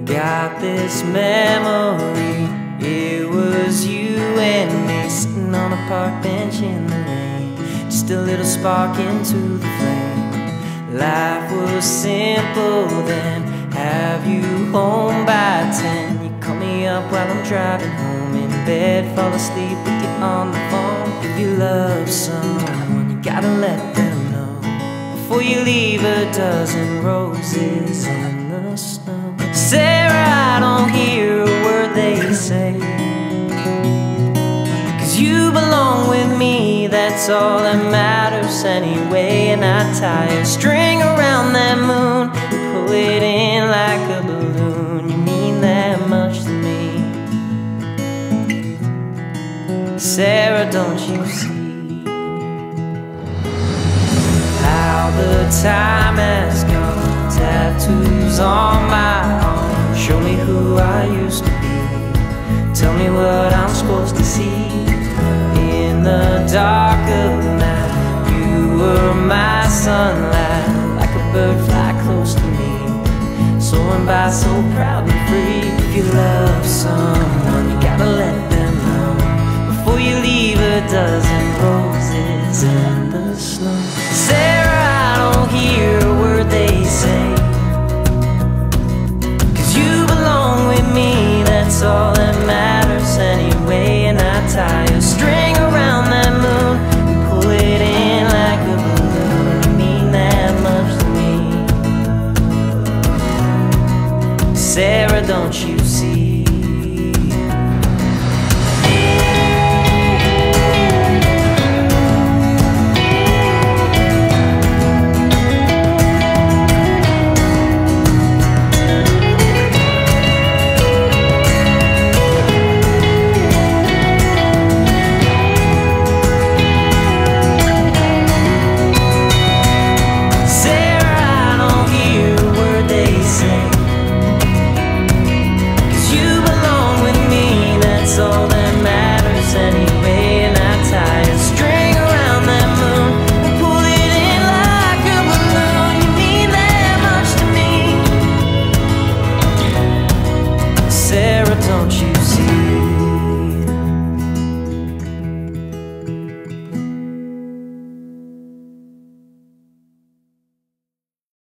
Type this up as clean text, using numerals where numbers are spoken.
Got this memory, it was you and me sitting on a park bench in the rain, just a little spark into the flame. Life was simple then, have you home by 10. You call me up while I'm driving home, in bed, fall asleep with you on the phone. If you love someone, you gotta let them know before you leave a dozen roses in the snow. Sarah, I don't hear a word they say, 'cause you belong with me, that's all that matters anyway. And I tie a string around that moon, pull it in like a balloon. You mean that much to me, Sarah, don't you see how the time has gone? Tattoos on my arm show me who I used to be. Tell me what I'm supposed to see. In the dark of the night, you were my sunlight, like a bird fly close to me, soaring by so proud and free. If you love someone, you gotta let them know before you leave a dozen roses in the snow. Sarah, I don't hear a word they say, 'cause you belong with me, that's all that matters anyway. And I tie a string around that moon and pull it in like a balloon. You mean that much to me, Sarah, don't you